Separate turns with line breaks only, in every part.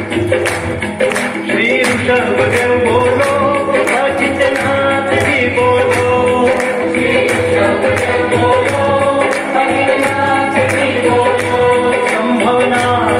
श्री ऋषभदेव बोलो, अजितनाथ जी बोलो, श्री ऋषभदेव बोलो, अजितनाथ जी बोलो, संभवनाथ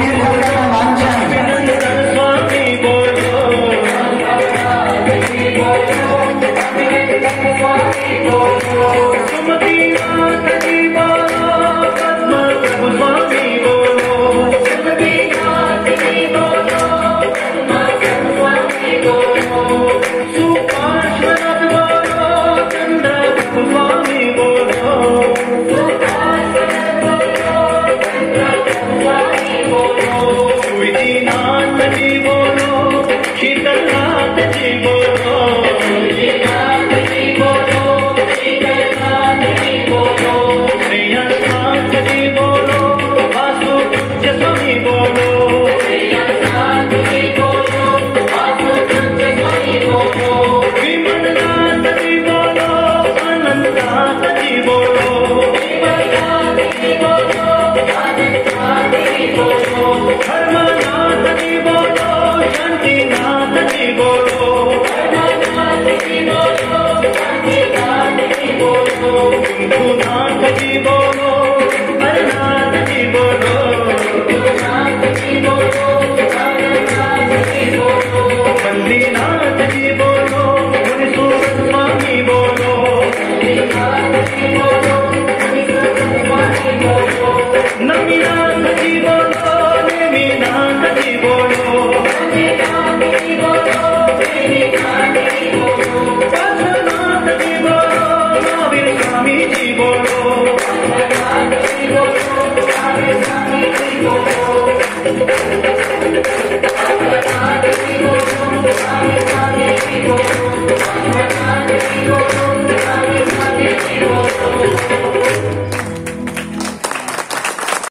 अभिनंदन स्वामी बोलो, संभवनाथ जी बोलो, अभिनंदन स्वामी बोलो, सुमतिनाथ जी बोलो, पद्म प्रभु स्वामी बोलो, सुमतिनाथ जी बोलो, पद्म प्रभु स्वामी बोलो, सुपार्श्वनाथ बोलो, चंद्र प्रभु स्वामी बोलो, सुपार्श्वनाथ बोलो, चंद्र प्रभु स्वामी बोलो, सुविधिनाथ जी बोलो, शीतलनाथ जी बोलो, सुविधिनाथ जी बोलो, शीतलनाथ जी बोलो, श्रेयसनाथ जी बोलो, वासुदेव स्वामी बोलो, श्रेयसनाथ जी बोलो, वासुदेव स्वामी बोलो, विमलनाथ जी बोलो, अनंतनाथ जी बोलो, विमलनाथ जी बोलो, अनंतनाथ जी बोलो, धर्मनाथ जी बोलो, शांतिनाथ जी बोलो, धर्मनाथ जी बोलो, शांतिनाथ जी बोलो, कुंभनाथ जी बोलो, हरनाथ जी बोलो, कुंभनाथ जी बोलो, हरनाथ जी बोलो, बल्लीनाथ जी बोलो, मुनिसूरत स्वामी बोलो, बल्लीनाथ जी बोलो, मुनिसूरत स्वामी बोलो, नमीनाथ जी बोलो, नेमिनाथ जी बोलो, नमीनाथ जी बोलो, नेमिनाथ जी बोलो, पार्श्वनाथ जी बोलो, महावीर स्वामी जी बोलो, पार्श्वनाथ जी बोलो, महावीर स्वामी जी बोलो, पार्श्वनाथ जी बोलो, महावीर स्वामी जी बोलो, पार्श्वनाथ जी बोलो, महावीर स्वामी जी बोलो।